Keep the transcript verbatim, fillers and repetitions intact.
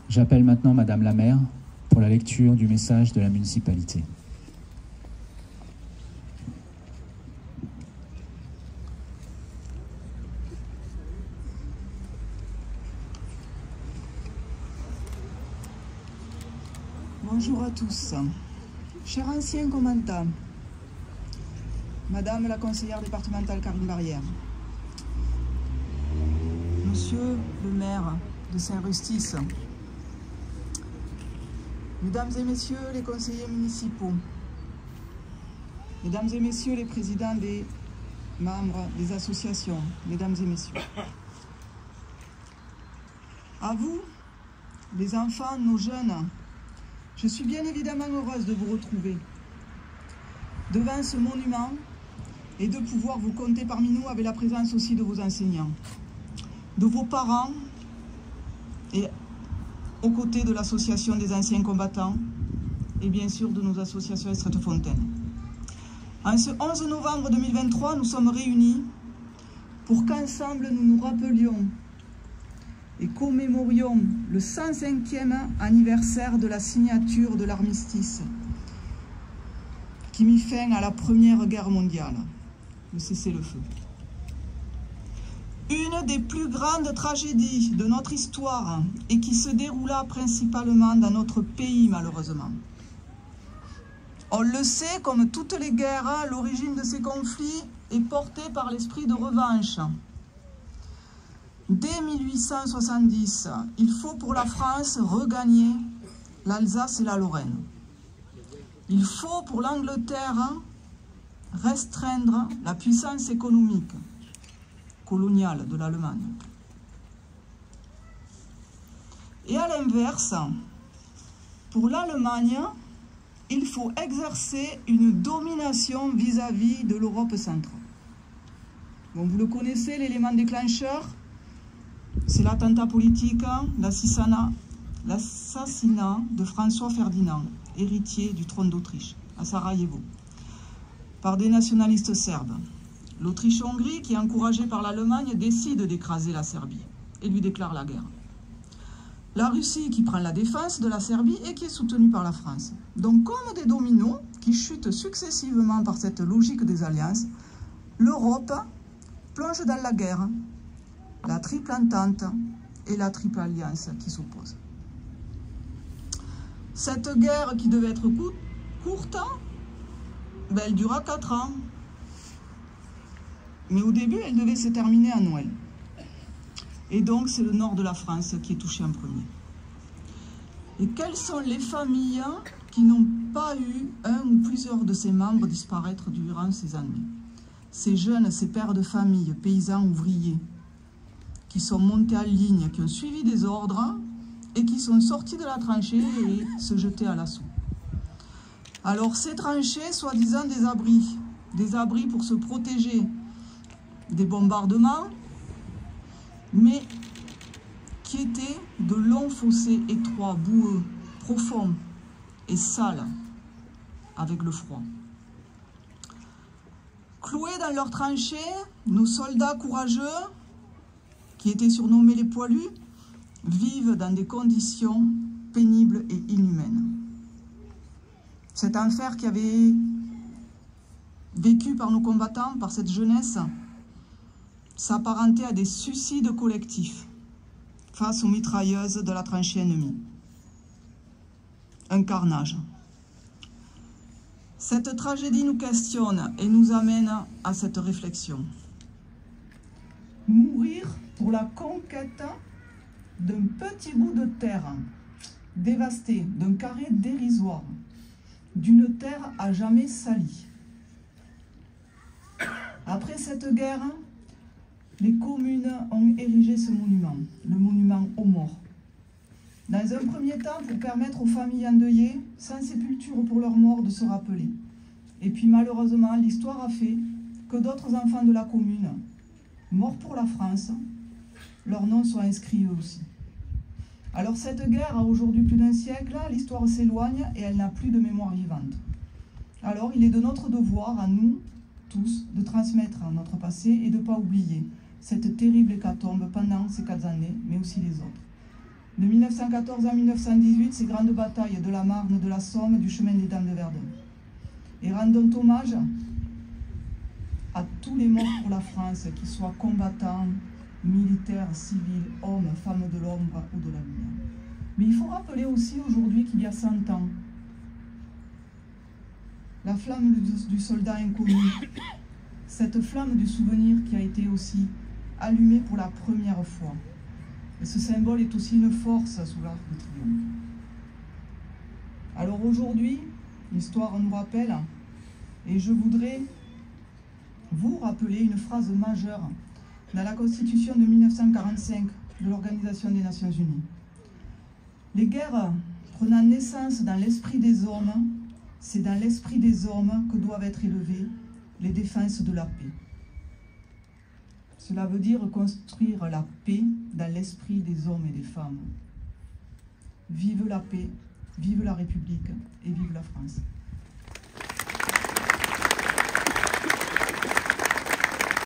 J'appelle maintenant Madame la maire pour la lecture du message de la municipalité. Bonjour à tous. Cher ancien commandant, Madame la conseillère départementale Karine Barrière, Monsieur le maire de Saint-Rustice, Mesdames et Messieurs les conseillers municipaux, Mesdames et Messieurs les présidents des membres des associations, Mesdames et Messieurs, à vous, les enfants, nos jeunes, je suis bien évidemment heureuse de vous retrouver devant ce monument et de pouvoir vous compter parmi nous avec la présence aussi de vos enseignants, de vos parents et aux côtés de l'association des anciens combattants et bien sûr de nos associations Estrettes-Fontaine. En ce onze novembre deux mille vingt-trois, nous sommes réunis pour qu'ensemble nous nous rappelions et commémorions le cent cinquième anniversaire de la signature de l'armistice qui mit fin à la Première Guerre mondiale, le cessez-le-feu. Une des plus grandes tragédies de notre histoire et qui se déroula principalement dans notre pays, malheureusement. On le sait, comme toutes les guerres, l'origine de ces conflits est portée par l'esprit de revanche. Dès mille huit cent soixante-dix, il faut pour la France regagner l'Alsace et la Lorraine. Il faut pour l'Angleterre restreindre la puissance économique coloniale de l'Allemagne. Et à l'inverse, pour l'Allemagne, il faut exercer une domination vis-à-vis de l'Europe centrale. Bon, vous le connaissez, l'élément déclencheur, c'est l'attentat politique, l'assassinat de François Ferdinand, héritier du trône d'Autriche, à Sarajevo, par des nationalistes serbes. L'Autriche-Hongrie, qui est encouragée par l'Allemagne, décide d'écraser la Serbie et lui déclare la guerre. La Russie qui prend la défense de la Serbie et qui est soutenue par la France. Donc comme des dominos qui chutent successivement par cette logique des alliances, l'Europe plonge dans la guerre, la triple entente et la triple alliance qui s'opposent. Cette guerre qui devait être courte, ben elle dura quatre ans. Mais au début, elle devait se terminer à Noël. Et donc, c'est le nord de la France qui est touché en premier. Et quelles sont les familles qui n'ont pas eu un ou plusieurs de ces membres disparaître durant ces années? Ces jeunes, ces pères de famille, paysans, ouvriers, qui sont montés en ligne, qui ont suivi des ordres et qui sont sortis de la tranchée et se jetaient à l'assaut. Alors, ces tranchées, soi-disant des abris, des abris pour se protéger des bombardements, mais qui étaient de longs fossés étroits, boueux, profonds et sales, avec le froid. Cloués dans leurs tranchées, nos soldats courageux, qui étaient surnommés les poilus, vivent dans des conditions pénibles et inhumaines. Cet enfer qui avait vécu par nos combattants, par cette jeunesse, s'apparentait à des suicides collectifs face aux mitrailleuses de la tranchée ennemie. Un carnage. Cette tragédie nous questionne et nous amène à cette réflexion. Mourir pour la conquête d'un petit bout de terre dévasté, d'un carré dérisoire, d'une terre à jamais salie. Après cette guerre, les communes ont érigé ce monument, le monument aux morts. Dans un premier temps, pour permettre aux familles endeuillées, sans sépulture pour leurs morts, de se rappeler. Et puis malheureusement, l'histoire a fait que d'autres enfants de la commune, morts pour la France, leurs noms sont inscrits eux aussi. Alors cette guerre a aujourd'hui plus d'un siècle, l'histoire s'éloigne et elle n'a plus de mémoire vivante. Alors il est de notre devoir, à nous tous, de transmettre notre passé et de ne pas oublier cette terrible hécatombe pendant ces quatre années, mais aussi les autres. De mille neuf cent quatorze à mille neuf cent dix-huit, ces grandes batailles de la Marne, de la Somme, du chemin des Dames de Verdun. Et rendons hommage à tous les morts pour la France, qu'ils soient combattants, militaires, civils, hommes, femmes de l'ombre ou de la lumière. Mais il faut rappeler aussi aujourd'hui qu'il y a cent ans, la flamme du soldat inconnu, cette flamme du souvenir qui a été aussi allumée pour la première fois. Et ce symbole est aussi une force sous l'arc de triomphe. Alors aujourd'hui, l'histoire nous rappelle, et je voudrais vous rappeler une phrase majeure dans la Constitution de mille neuf cent quarante-cinq de l'Organisation des Nations Unies. Les guerres prenant naissance dans l'esprit des hommes, c'est dans l'esprit des hommes que doivent être élevées les défenses de la paix. Cela veut dire construire la paix dans l'esprit des hommes et des femmes. Vive la paix, vive la République et vive la France.